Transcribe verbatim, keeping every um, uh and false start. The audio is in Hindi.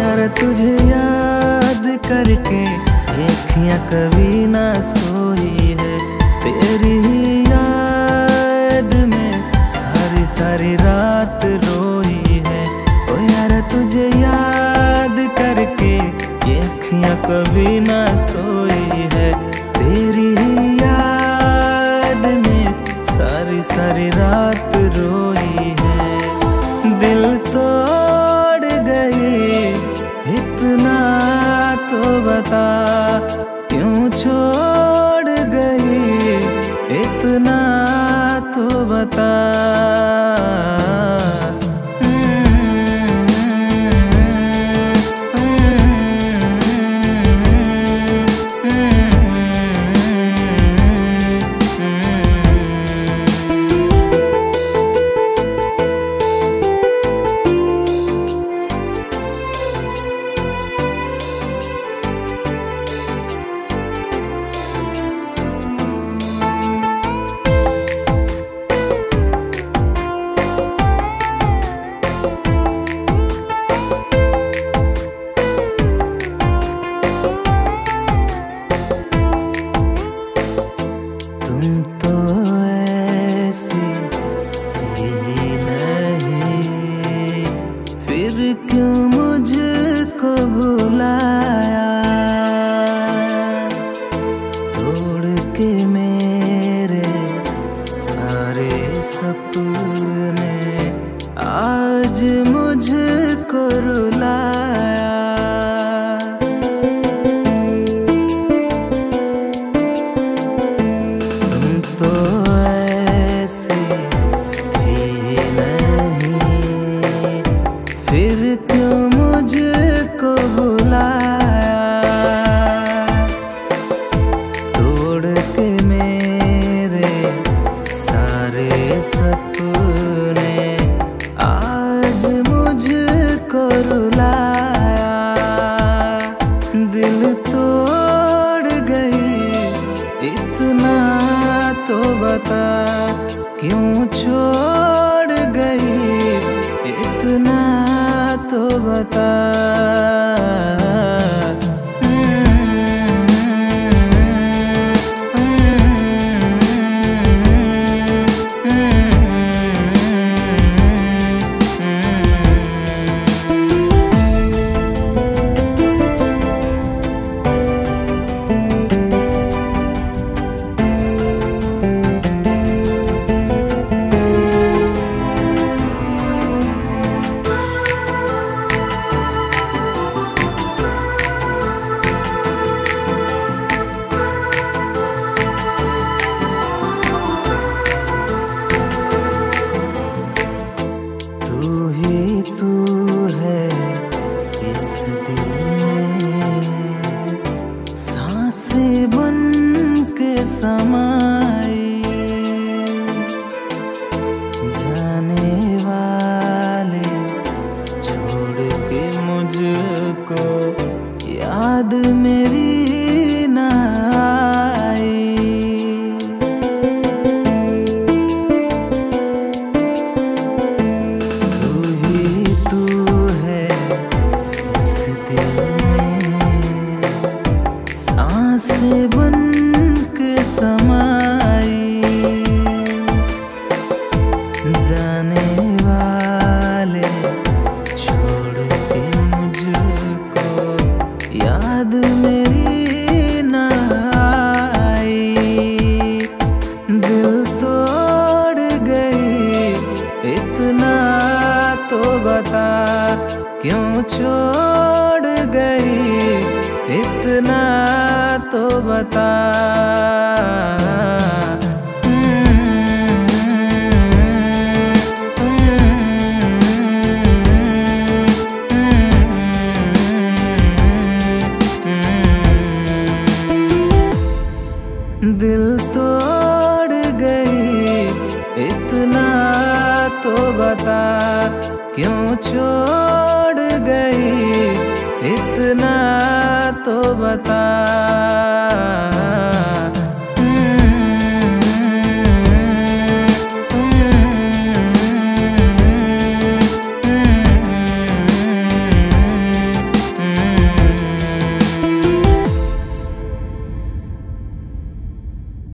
यार तुझे याद करके आँखियाँ कभी ना सोई है, तेरी ही याद में सारी सारी रात रोई है। ओ यार तुझे याद करके आँखियाँ कभी ना सोई है, तेरी ही याद में सारी सारी रात रोई है। दिल तोड़ गई इतना तो बता, क्यों छोड़ गई इतना तो बता। तुम तो ऐसी ही नहीं, फिर क्यों मुझको भुलाया, तोड़ के मेरे सारे सपने आज मुझको रुलाया। तो ऐसी थी नहीं, फिर क्यों मुझको भुलाया, तोड़ के मेरे सारे सपने आज मुझको रुलाया। दिल तोड़ गई इतना तो बता, क्यों छोड़ गई इतना तो बता। तू ही तू है इस दिल में, सांसें बन के समाई, जाने वाले छोड़ के मुझको याद मेरी ना आई। सांसें बन के समाई, जाने वाले छोड़ के मुझको याद मेरी ना आई। दिल तोड़ गई इतना तो बता, क्यों छोड़ गई इतना तो बता। दिल तोड़ गई इतना तो बता, क्यों छोड़ गई इतना तो बता।